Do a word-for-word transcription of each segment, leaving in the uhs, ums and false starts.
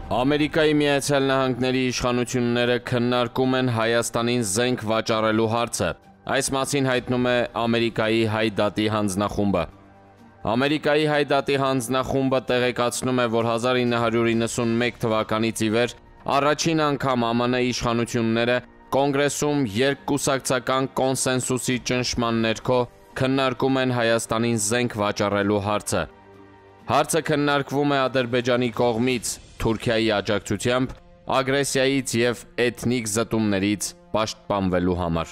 Ամերիկայի Միացյալ Նահանգների իշխանությունները քննարկում են Հայաստանին զենք վաճառելու հարցը։ Այս մասին հայտնում է Ամերիկայի Հայ դատի հանձնախումբը։ Ամերիկայի Հայ դատի հանձնախումբը տեղեկացնում է, որ հազար ինը հարյուր իննսունմեկ թվականից ի վեր առաջին անգամ ԱՄՆ իշխանությունները Կոնգրեսում երկկուսակցական կոնսենսուսի ճնշման ներքո քննարկում են Հայաստանին զենք վաճառելու հարցը։ Հարցը քննարկվում է Ադրբեջանի կողմից Թուրքիայի աջակցությամբ ագրեսիայից և էթնիկ զտումներից պաշտպանվելու համար։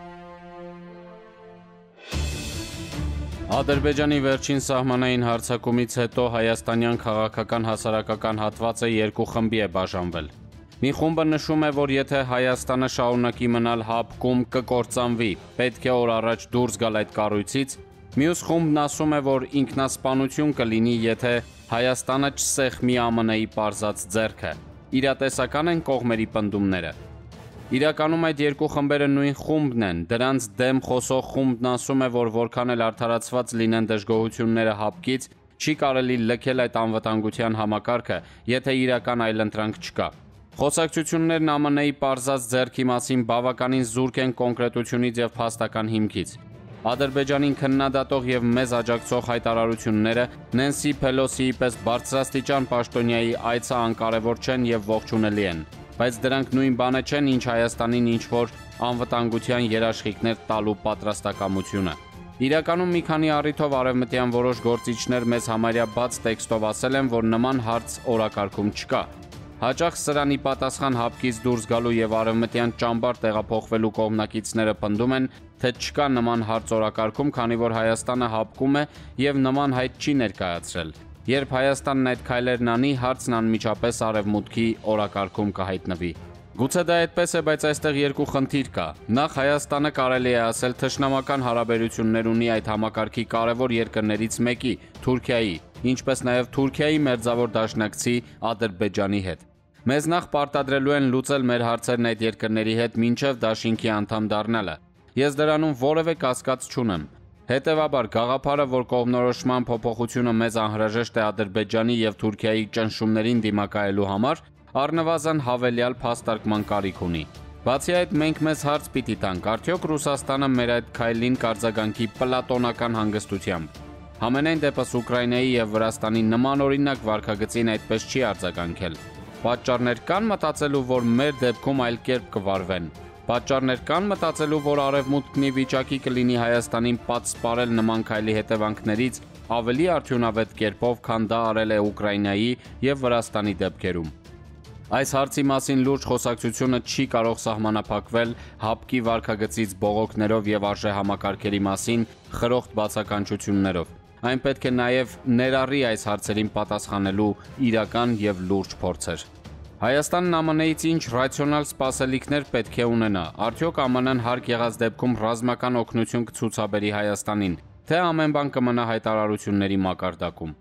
Ադրբեջանի վերջին սահմանային հարձակումից հետո հայաստանյան քաղաքական հասարակական հատվածը երկու խմբի է բաժանվել։ Մի խումբը նշում է, որ եթե Հայաստանը շարունակի մնալ հապկում կկործանվի, պետք է օր առաջ դուրս գալ այդ կառույցից։ Մյուս խումբն ասում է, որ ինքնասպանություն կլինի, եթե Հայաստանը չսեղմի ԱՄՆ-ի պարզած ձեռքը։ Իրատեսական են կողմերի պնդումները։ Իրականում այդ երկու խմբերը նույն խումբն են։ Դրանց դեմ խոսող խումբն ասում է, որ որքան էլ արդարացված լինեն դժգոհությունները հապկից, չի կարելի լքել այդ անվտանգության համակարգը, եթե իրական այլընտրանք չկա։ Խոսակցություններն ԱՄՆ-ի պարզած ձեռքի մասին բավականին զուրկ են կոնկրետությունից և փաստական հիմքից։ Ադրբեջանին քննադատող և մեզ աջակցող հայտարարությունները Նենսի Փելոսիի պես բարձրաստիճան պաշտոնյայի այցը անկարևոր չեն և ողջունելի են, բայց դրանք նույն բանը չեն, ինչ Հայաստանին ինչ-որ անվտանգության երաշխիքներ տալու պատրաստակամությունը։ Իրականում մի քանի առիթով արևմտյան որոշ գործիչներ մեզ համարյա բաց տեքստով ասել են, որ նման հարց օրակարգում չկա։ Հաճախ սրանի պատասխան հապկից դուրս գալու և արևմտյան ճամբար տեղափոխվելու կողմնակիցները պնդում են, թե չկա նման հարց օրակարգում, քանի որ Հայաստանը հապկում է և նման հայտ չի ներկայացրել։ Երբ Հայաստանն այդ քայլերն անի, հարցն անմիջապես արևմուտքի օրակարգում կհայտնվի։ Գուցե դա այդպես է, բայց այստեղ երկու խնդիր կա։ Նախ Հայաստանը կարելի է ասել թշնամական հարաբերություններ ունի այդ համակարգի կարևոր երկրներից մեկի՝ Թուրքիայի, ինչպես նաև Թուրքիայի մերձավոր դաշնակցի Ադրբեջանի հետ։ Մեզ նախ պարտադրելու են լուծել մեր հարցերն այդ երկրների հետ մինչև դաշինքի անդամ դառնալը։ Ես դրանում որևէ կասկած չունեմ։ Հետևաբար գաղափարը, որ կողմնորոշման փոփոխությունը մեզ անհրաժեշտ է Ադրբեջանի և Թուրքիայի ճնշումներին դիմակայելու համար, առնվազն հավելյալ փաստարկման կարիք ունի։ Բացի այդ, մենք մեզ հարց պիտի տանք, արդյոք Ռուսաստանը մեր այդ քայլին կարձագանքի պլատոնական հանգստությամբ։ Համենայն դեպս Ուկրաինայի և Վրաստանի նմանօրինակ վարքագծին այդպես չի արձագանքել։ Պատճառներ կան մտածելու, որ մեր դեպքում այլ կերպ կվարվեն։ Պատճառներ կան մտածելու, որ Արևմուտքն ի վիճակի կլինի Հայաստանին պատսպարել նման քայլի հետևանքներից ավելի արդյունավետ կերպով, քան դա արել է Ուկրաինայի և Վրաստանի դեպքերում։ Այս հարցի մասին լուրջ խոսակցությունը չի կարող սահմանափակվել հապկի վարքագծից բողոքներով և արժեհամակարգերի մասին խրոխտ բացականչություններով։ Այն պետք է նաև ներառի այս հարցերին պատասխանելու իրական և լուրջ փորձեր։ Հայաստանն ԱՄՆ-ից ինչ ռացիոնալ սպասելիքներ պետք է ունենա։ Արդյոք ԱՄՆ-ն հարկ եղած դեպքում ռազմական օգնություն կցուցաբերի Հայաստանին, թե ամեն բան կմնա հայտարարությունների մակարդակում։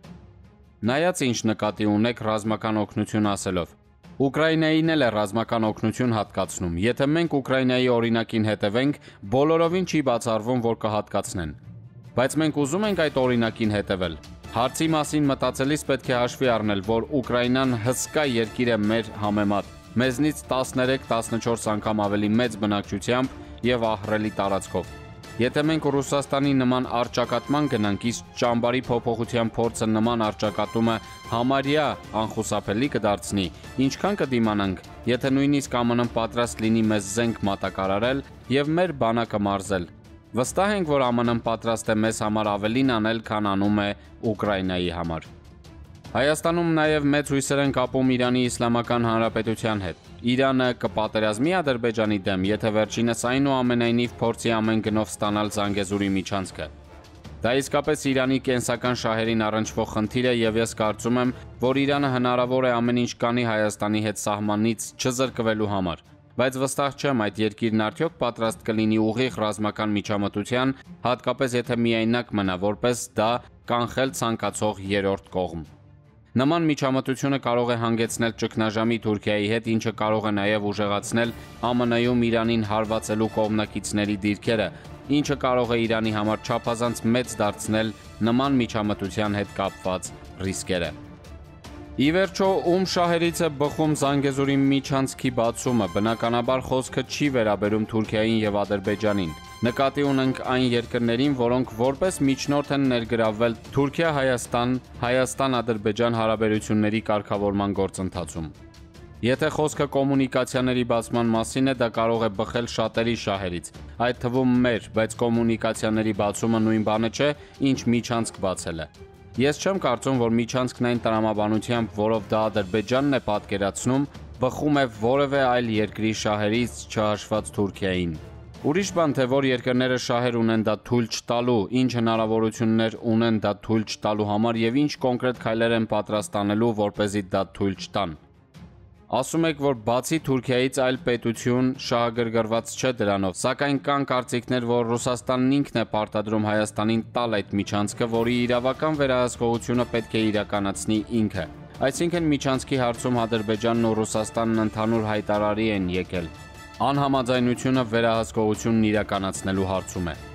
Նայած ինչ նկատի ունեք ռազմական օգնություն ասելով։ Ուկրաինային էլ է ռազմական օգնություն հատկացնում։ Եթե մենք Ուկրաինայի օրինակին հետևենք, բոլորովին չի բացառվում, որ կհատկացնեն։ Բայց մենք ուզում ենք այդ օրինակին հետևել։ Հարցի մասին մտածելիս պետք է հաշվի առնել, որ Ուկրաինան հսկա երկիր է մեր համեմատ, մեզնից տասներեք տասնչորս անգամ ավելի մեծ բնակչությամբ և ահռելի տարածքով։ Եթե մենք Ռուսաստանի նման առճակատման գնանք, իսկ ճամբարի փոփոխության փորձը նման առճակատումը համարյա անխուսափելի կդարձնի, ինչքան կդիմանանք, եթե նույնիսկ ԱՄՆ-ն պատրաստ լինի մեզ զենք մատակարարել և մեր բանակը մարզել։ Վստահ ենք, որ ԱՄՆ-ն պատրաստ է մեզ համար ավելին անել, քան անում է Ուկրաինայի համար։ Հայաստանում նաև մեծ հույսեր են կապում Իրանի Իսլամական Հանրապետության հետ։ Իրանը կպատերազմի Ադրբեջանի դեմ, եթե վերջինս այնուամենայնիվ փորձի ամեն գնով ստանալ Զանգեզուրի միջանցքը։ Դա իսկապես Իրանի կենսական շահերին առնչվող խնդիր է և ես կարծում եմ, որ Իրանը հնարավոր է ամեն ինչ կանի Հայաստանի հետ սահմանից չզրկվելու համար։ Բայց վստահ չեմ, այդ երկիրն արդյոք պատրաստ կլինի ուղիղ ռազմական միջամտության, հատկապես եթե միայնակ մնա, որպես դա կանխել ցանկացող երրորդ կողմ։ Նման միջամտությունը կարող է հանգեցնել ճգնաժամի Թուրքիայի հետ, ինչը կարող է նաև ուժեղացնել ԱՄՆ-ում Իրանին հարվածելու կողմնակիցների դիրքերը, ինչը կարող է Իրանի համար չափազանց մեծ դարձնել նման միջամտության հետ կապված ռիսկերը։ Ի վերջո, ում շահերից է բխում Զանգեզուրի միջանցքի բացումը, բնականաբար խոսքը չի վերաբերում Թուրքիային եւ Ադրբեջանին։ Նկատի ունենք այն երկրներին, որոնք որպես միջնորդ են ներգրավվել Թուրքիա-Հայաստան, Հայաստան-Ադրբեջան հարաբերությունների կարգավորման գործընթացում։ Եթե խոսքը կոմունիկացիաների բացման մասին է, դա կարող է բխել շատերի շահերից, այդ թվում մեր, բայց կոմունիկացիաների բացումը նույն բանը չէ, ինչ միջանցք բացելը։ Ես չեմ կարծում, որ միջանցքն այն տրամաբանությամբ, որով դա Ադրբեջանն է պատկերացնում, բխում է որևէ այլ երկրի շահերից, չհաշված Թուրքիային։ Ուրիշ բան թե որ երկրները շահեր ունեն դա թույլ չտալու, ինչ հնարավորություններ ունեն դա թույլ չտալու համար եւ ինչ կոնկրետ քայլեր են պատրաստ անելու, որպեսզի դա թույլ չտան։ Ասում եք, որ բացի Թուրքիայից այլ պետություն շահագրգռված չէ դրանով, սակայն կան կարծիքներ, որ Ռուսաստանն ինքն է պարտադրում Հայաստանին տալ այդ միջանցքը, որի իրավական վերահսկողությունը պետք է իրականացնի ինքը։ Այսինքն միջանցքի հարցում Ադրբեջանն ու Ռուսաստանն ընդհանուր հայտարարի են եկել։ Անհամաձայնությունը վերահսկողությունն իրականացնելու հարցում է։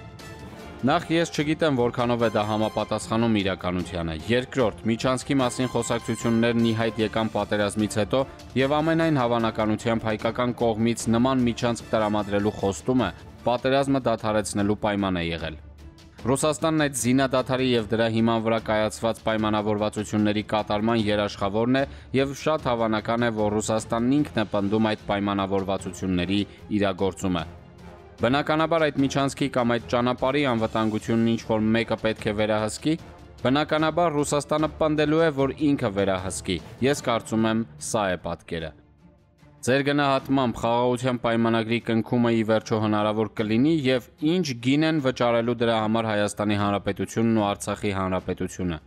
Նախ ես չգիտեմ որքանով է դա համապատասխանում իրականությանը։ Երկրորդ, միջանցքի մասին խոսակցություններն ի հայտ եկան պատերազմից հետո եւ ամենայն հավանականությամբ հայկական կողմից նման միջանցք տրամադրելու խոստումը պատերազմը դադարեցնելու պայման է եղել։ Ռուսաստանն այդ զինադադարի եւ դրա հիման վրա կայացված պայմանավորվածությունների կատարման երաշխավորն է եւ շատ հավանական է, որ Ռուսաստանն ինքն է պնդում այդ պայմանավորվածությունների իրագործումը։ Բնականաբար այդ միջանցքի կամ այդ ճանապարհի անվտանգությունն ինչ որ մեկը պետք է վերահսկի, բնականաբար Ռուսաստանը պնդելու է, որ ինքը վերահսկի։ Ես կարծում եմ, սա է պատկերը։ Ձեր գնահատմամբ խաղաղության պայմանագրի կնքումը ի վերջո հնարավոր կլինի եւ ինչ գին են վճարելու դրա համար Հայաստանի Հանրապետությունն ու Արցախի Հանրապետությունը։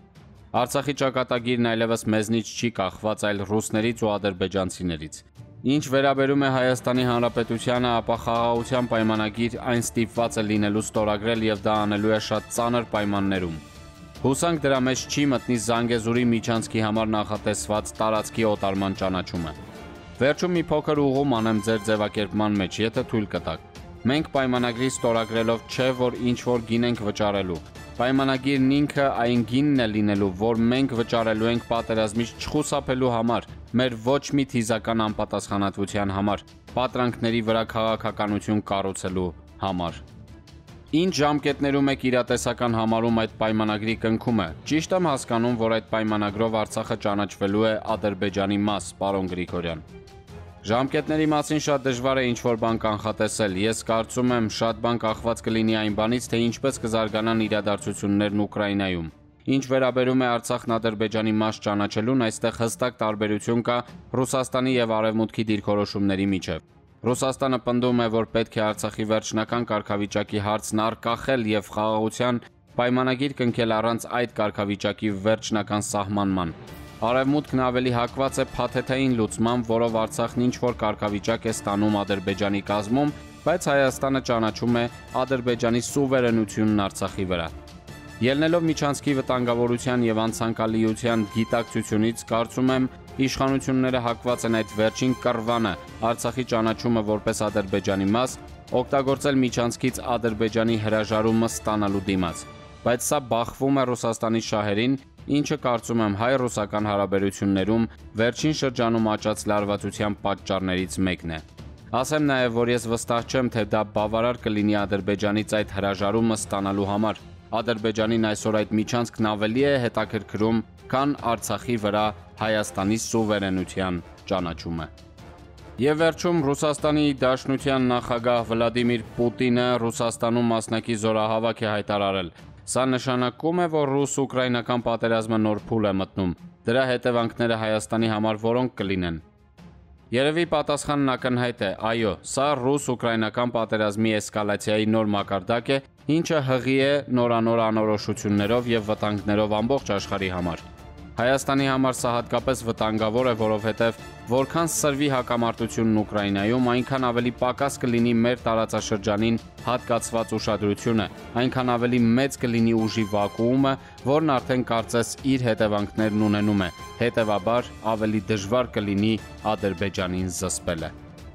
Արցախի ճակատագիրն այլևս մեզնից չի կախված, այլ ռուսներից ու ադրբեջանցիներից։ Ինչ վերաբերում է Հայաստանի Հանրապետությանը, ապա խաղաղության պայմանագիր այն ստիպված է լինելու ստորագրել եւ դա անելու է շատ ծանր պայմաններում։ Հուսանք դրա մեջ չի մտնի Զանգեզուրի միջանցքի համար նախատեսված տարածքի օտարման ճանաչումը։ Վերջում մի փոքր ուղում անեմ ձեր ձևակերպման մեջ, եթե թույլ կտաք։ Մենք պայմանագրի ստորագրելով չէ, որ ինչ որ գին ենք վճարելու։ Պայմանագիրն ինքը այն գինն է լինելու, որ մենք վճարելու ենք պատերազմից չխուսափելու համար, մեր ոչ մի թիզական անպատասխանատվության համար, պատրանքների վրա քաղաքականություն կառուցելու համար։ Ինչ ժամկետներում եք իրատեսական համարում այդ պայմանագրի կնքումը։ Ճիշտ եմ հասկանում, որ այդ պայմանագրով Արցախը ճանաչվելու է Ադրբեջանի մաս, պարոն Գրիգորյան։ Ժամկետների մասին շատ դժվար է ինչ-որ բան կանխատեսել։ Ես կարծում եմ, շատ բան կախված կլինի այն բանից, թե ինչպես կզարգանան իրադարձություններն Ուկրաինայում։ Ինչ վերաբերում է Արցախն Ադրբեջանի մաս ճանաչելուն, այստեղ հստակ տարբերություն կա Ռուսաստանի եւ Արևմուտքի դիրքորոշումների միջև։ Ռուսաստանը պնդում է, որ պետք է Արցախի վերջնական կարգավիճակի հարցն առկախել եւ խաղաղության պայմանագիր կնքել առանց այդ կարգավիճակի վերջնական սահմանման։ Արևմուտքն ավելի հակված է փաթեթային լուծման, որով Արցախն ինչ որ կարգավիճակ է ստանում Ադրբեջանի կազմում, բայց Հայաստանը ճանաչում է Ադրբեջանի սուվերենությունն Արցախի վրա։ Ելնելով միջանցքի վտանգավորության եւ անցանկալիության գիտակցությունից, կարծում եմ, իշխանությունները հակված են այդ վերջին կռվանը, Արցախի ճանաչումը որպես Ադրբեջանի մաս, օգտագործել միջանցքից Ադրբեջանի հրաժարումը ստանալու դիմաց։ Բայց սա բախվում է Ռուսաստանի շահերին, ինչը կարծում եմ հայ-ռուսական հարաբերություններում վերջին շրջանում աճած լարվածության պատճառներից մեկն է։ Ասեմ նաև, որ ես վստահ չեմ, թե դա բավարար կլինի Ադրբեջանից այդ հրաժարումը ստանալու համար։ Ադրբեջանին այսօր այդ միջանցքն ավելի է հետաքրքրում, քան Արցախի վրա Հայաստանի սուվերենության ճանաչումը։ Եվ վերջում Ռուսաստանի Դաշնության նախագահ Վլադիմիր Պուտինը Ռուսաստանում մասնակի զորահավաք է հայտարարել։ Սա նշանակում է, որ ռուս-ուկրաինական պատերազմը նոր փուլ է մտնում։ Դրա հետևանքները Հայաստանի համար որոնք կլինեն։ Երևի պատասխանն ակնհայտ է, այո, սա ռուս-ուկրաինական պատերազմի էսկալացիայի նոր մակարդակ է, ինչը հղի է նորանոր անորոշություններով եւ վտանգներով ամբողջ աշխարհի համար։ Հայաստանի համար սա հատկապես վտանգավոր է, որովհետև որքան սրվի հակամարտությունն Ուկրաինայում, այնքան ավելի պակաս կլինի մեր տարածաշրջանին հատկացված ուշադրությունը, այնքան ավելի մեծ կլինի ուժի վակուումը, որն արդեն կարծես իր հետևանքներն ունենում է, հետևաբար ավելի դժվար կլինի Ադրբեջանին զսպելը։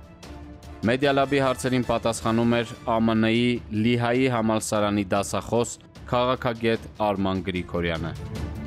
Մեդիալաբի հարցերին պատասխանում էր Α M N-ի Լիհայի համալսարանի դասախոս, քաղաքագետ Արման Գրիգորյանը։